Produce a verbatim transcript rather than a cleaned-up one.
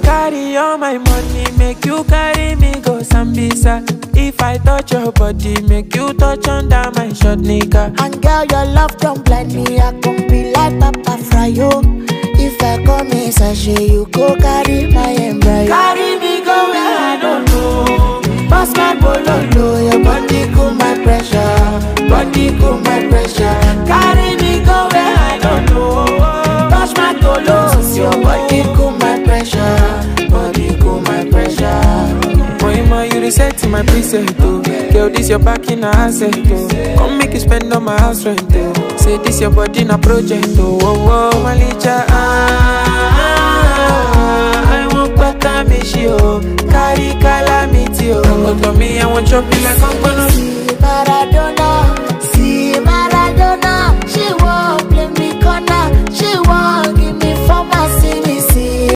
carry all my money, make you carry me go Sambisa. If I touch your body, make you touch under my short nigga. And girl, your love don't blind me, I can be like Papa Fryo. If I come in sachet, you go carry my embryo. Carry me go where I don't know. Pass my bololo, your body cool my pressure. Body cool my pressure. Carry me go where I don't know. Touch my tolos, your body cool my pressure. Body cool my pressure. Moima, you reset to my preset, oh. Girl, this your back in a asset, oh. Come make you spend on my house rent, oh. Say this your body in a project, oh. Oh, oh, Malicha, ah, I want better me, she, oh. Carry calamity, oh. Come to me, I want chop you like I'm gonna.